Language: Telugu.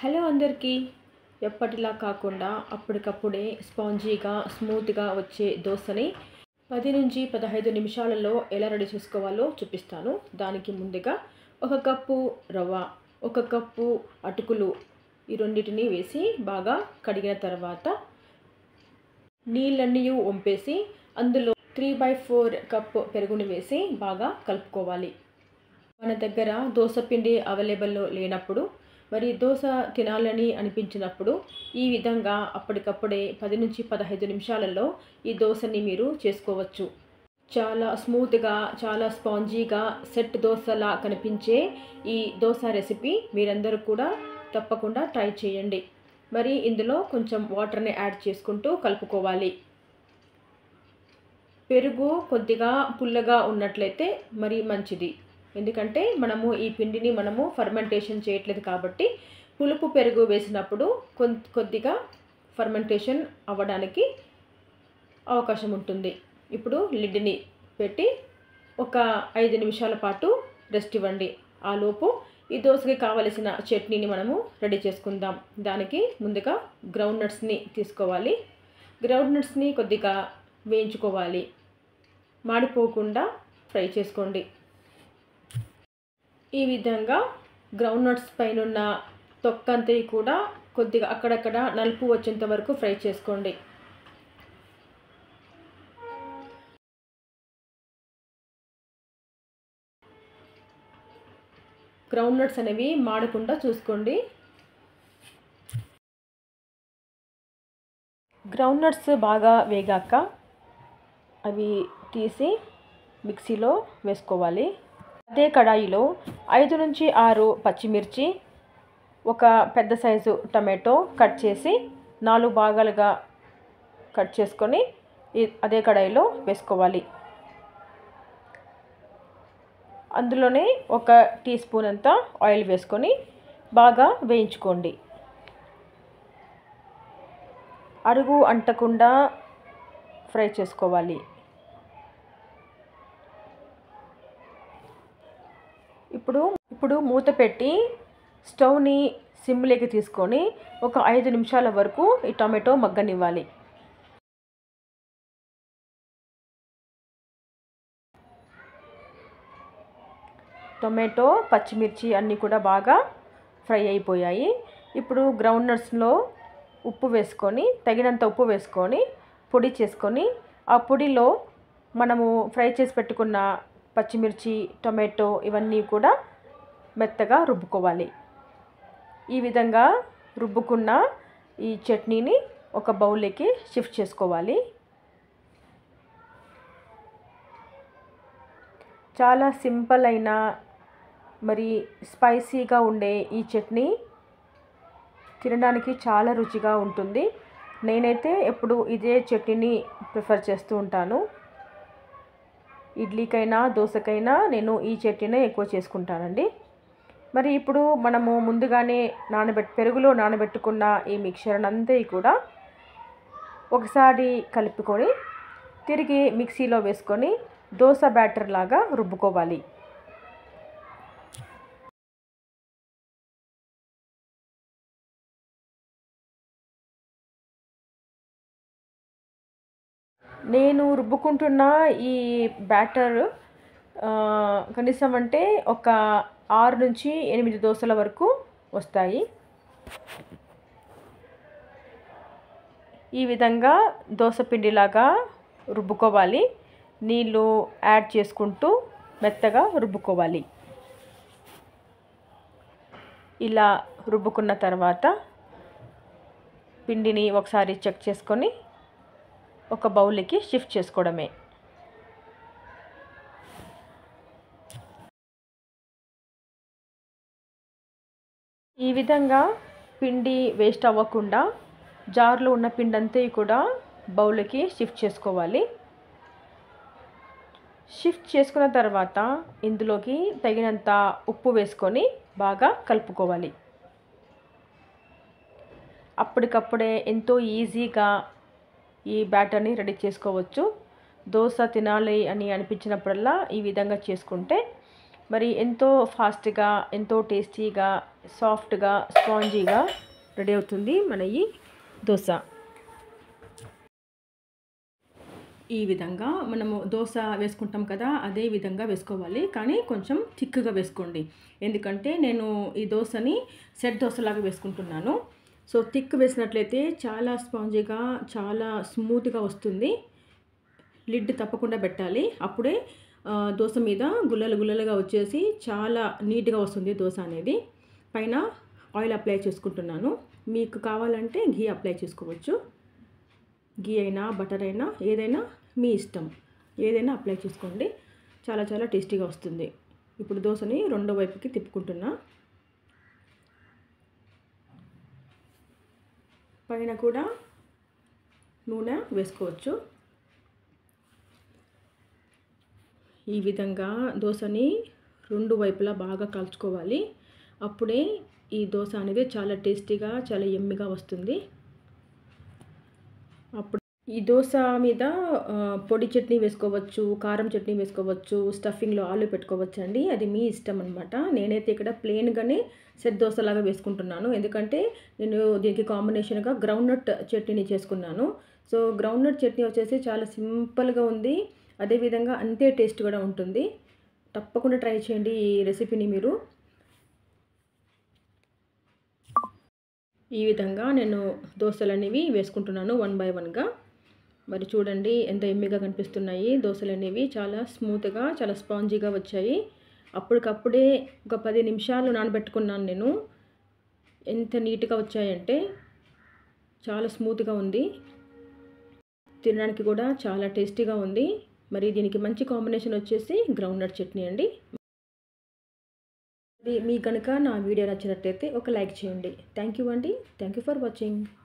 హలో అందరికీ. ఎప్పటిలా కాకుండా అప్పటికప్పుడే స్పాంజీగా స్మూత్గా వచ్చే దోశని 10 నుంచి 15 నిమిషాలలో ఎలా రెడీ చేసుకోవాలో చూపిస్తాను. దానికి ముందుగా 1 కప్పు రవ్వ, 1 కప్పు అటుకులు, ఈ రెండింటిని వేసి బాగా కడిగిన తర్వాత నీళ్ళన్నీ వంపేసి అందులో 3/4 కప్పు పెరుగుని వేసి బాగా కలుపుకోవాలి. మన దగ్గర దోశ పిండి అవైలబుల్లో లేనప్పుడు, మరి దోశ తినాలని అనిపించినప్పుడు ఈ విధంగా అప్పటికప్పుడే 10 నుంచి 15 నిమిషాలలో ఈ దోశని మీరు చేసుకోవచ్చు. చాలా స్మూత్గా, చాలా స్పాంజీగా సెట్ దోశలా కనిపించే ఈ దోశ రెసిపీ మీరందరూ కూడా తప్పకుండా ట్రై చేయండి. మరి ఇందులో కొంచెం వాటర్ని యాడ్ చేసుకుంటూ కలుపుకోవాలి. పెరుగు కొద్దిగా పుల్లగా ఉన్నట్లయితే మరి మంచిది. ఎందుకంటే మనము ఈ పిండిని ఫర్మెంటేషన్ చేయట్లేదు కాబట్టి పులుపు పెరుగు వేసినప్పుడు కొద్దిగా ఫర్మెంటేషన్ అవ్వడానికి అవకాశం ఉంటుంది. ఇప్పుడు లిడ్ని పెట్టి ఒక 5 నిమిషాల పాటు రెస్ట్ ఇవ్వండి. ఆలోపు ఈ దోశకి కావలసిన చట్నీని మనము రెడీ చేసుకుందాం. దానికి ముందుగా గ్రౌండ్ నట్స్ని తీసుకోవాలి. గ్రౌండ్ నట్స్ని కొద్దిగా వేయించుకోవాలి. మాడిపోకుండా ఫ్రై చేసుకోండి. ఈ విధంగా గ్రౌండ్ నట్స్ పైన తొక్కంతా కూడా కొద్దిగా అక్కడక్కడ నలుపు వచ్చేంత వరకు ఫ్రై చేసుకోండి. గ్రౌండ్ నట్స్ అనేవి మాడకుండా చూసుకోండి. గ్రౌండ్ నట్స్ బాగా వేగాక అవి తీసి మిక్సీలో వేసుకోవాలి. అదే కడాయిలో 5 నుంచి 6 పచ్చిమిర్చి, ఒక పెద్ద సైజు టమాటో కట్ చేసి 4 భాగాలుగా కట్ చేసుకొని అదే కడాయిలో వేసుకోవాలి. అందులోనే 1 టీ స్పూన్ అంత ఆయిల్ వేసుకొని బాగా వేయించుకోండి. అడుగు అంటకుండా ఫ్రై చేసుకోవాలి. ఇప్పుడు మూత పెట్టి స్టవ్ని సిమ్లోకి తీసుకొని ఒక 5 నిమిషాల వరకు ఈ టమాటో మగ్గనివ్వాలి. టొమాటో, పచ్చిమిర్చి అన్నీ కూడా బాగా ఫ్రై అయిపోయాయి. ఇప్పుడు గ్రౌండ్ నట్స్లో ఉప్పు వేసుకొని, తగినంత ఉప్పు వేసుకొని పొడి చేసుకొని, ఆ పొడిలో మనము ఫ్రై చేసి పెట్టుకున్న పచ్చిమిర్చి, టొమాటో ఇవన్నీ కూడా మెత్తగా రుబ్బుకోవాలి. ఈ విధంగా రుబ్బుకున్న ఈ చట్నీని ఒక బౌల్లోకి షిఫ్ట్ చేసుకోవాలి. చాలా సింపుల్ అయిన మరి స్పైసీగా ఉండే ఈ చట్నీ తినడానికి చాలా రుచిగా ఉంటుంది. నేనైతే ఎప్పుడు ఇదే చట్నీని ప్రిఫర్ చేస్తూ ఉంటాను. ఇడ్లీకైనా దోశకైనా నేను ఈ చట్నీనే ఎక్కువ చేసుకుంటానండి. మరి ఇప్పుడు మనము ముందుగానే పెరుగులో నానబెట్టుకున్న ఈ మిక్చర్ అంతా కూడా ఒకసారి కలుపుకొని తిరిగి మిక్సీలో వేసుకొని దోశ బ్యాటర్ లాగా రుబ్బుకోవాలి. నేను రుబ్బుకుంటున్న ఈ బ్యాటర్ కనీసం అంటే ఒక 6 నుంచి 8 దోశల వరకు వస్తాయి. ఈ విధంగా దోశ పిండిలాగా రుబ్బుకోవాలి. నీళ్ళు యాడ్ చేసుకుంటూ మెత్తగా రుబ్బుకోవాలి. ఇలా రుబ్బుకున్న తర్వాత పిండిని ఒకసారి చెక్ చేసుకొని ఒక బౌల్కి షిఫ్ట్ చేసుకోవడమే. ఈ విధంగా పిండి వేస్ట్ అవ్వకుండా జార్లో ఉన్న పిండి అంతా కూడా బౌల్కి షిఫ్ట్ చేసుకోవాలి. షిఫ్ట్ చేసుకున్న తర్వాత ఇందులోకి తగినంత ఉప్పు వేసుకొని బాగా కలుపుకోవాలి. అప్పటికప్పుడే ఎంతో ఈజీగా ఈ బ్యాటర్ని రెడీ చేసుకోవచ్చు. దోశ తినాలి అని అనిపించినప్పుడల్లా ఈ విధంగా చేసుకుంటే మరి ఎంతో ఫాస్ట్గా, ఎంతో టేస్టీగా సాఫ్ట్గా స్పాంజీగా రెడీ అవుతుంది మన ఈ దోశ. ఈ విధంగా మనము దోశ వేసుకుంటాం కదా, అదే విధంగా వేసుకోవాలి. కానీ కొంచెం థిక్గా వేసుకోండి, ఎందుకంటే నేను ఈ దోశని సెట్ దోశలాగా వేసుకుంటున్నాను. సో థిక్ వేసినట్లయితే చాలా స్పాంజీగా చాలా స్మూత్గా వస్తుంది. లిడ్ తప్పకుండా పెట్టాలి, అప్పుడే దోశ మీద గుల్లలు గుల్లలుగా వచ్చేసి చాలా నీట్గా వస్తుంది దోశ అనేది. పైన ఆయిల్ అప్లై చేసుకుంటున్నాను. మీకు కావాలంటే ఘీ అప్లై చేసుకోవచ్చు. ఘీ అయినా బటర్ అయినా ఏదైనా మీ ఇష్టం, ఏదైనా అప్లై చేసుకోండి. చాలా చాలా టేస్టీగా వస్తుంది. ఇప్పుడు దోశని రెండో వైపుకి తిప్పుకుంటున్నా. పైన కూడా నూనె వేసుకోవచ్చు. ఈ విధంగా దోశని రెండు వైపులా బాగా కాల్చుకోవాలి, అప్పుడే ఈ దోశ అనేది చాలా టేస్టీగా చాలా యమ్మీగా వస్తుంది. అప్పుడు ఈ దోశ మీద పొడి చట్నీ వేసుకోవచ్చు, కారం చట్నీ వేసుకోవచ్చు, స్టఫింగ్లో ఆలు పెట్టుకోవచ్చు అండి, అది మీ ఇష్టం అనమాట. నేనైతే ఇక్కడ ప్లెయిన్గానే సెట్ దోశలాగా వేసుకుంటున్నాను, ఎందుకంటే నేను దీనికి కాంబినేషన్గా గ్రౌండ్నట్ చట్నీని చేసుకున్నాను. సో గ్రౌండ్నట్ చట్నీ వచ్చేసి చాలా సింపుల్గా ఉంది, అదేవిధంగా అంతే టేస్ట్ కూడా ఉంటుంది. తప్పకుండా ట్రై చేయండి ఈ రెసిపీని మీరు. ఈ విధంగా నేను దోశలు అనేవి వేసుకుంటున్నాను 1 బై 1గా. మరి చూడండి ఎంత ఎమ్మిగా కనిపిస్తున్నాయి దోశలు అనేవి, చాలా స్మూత్గా చాలా స్పాంజీగా వచ్చాయి. అప్పటికప్పుడే ఒక 10 నిమిషాలు నానబెట్టుకున్నాను నేను. ఎంత నీట్గా వచ్చాయంటే చాలా స్మూత్గా ఉంది, తినడానికి కూడా చాలా టేస్టీగా ఉంది. మరి దీనికి మంచి కాంబినేషన్ వచ్చేసి గ్రౌండ్నట్ చట్నీ అండి. మీ కనుక నా వీడియో నచ్చినట్టయితే ఒక లైక్ చేయండి. థ్యాంక్ యూ అండి. Thank you for watching.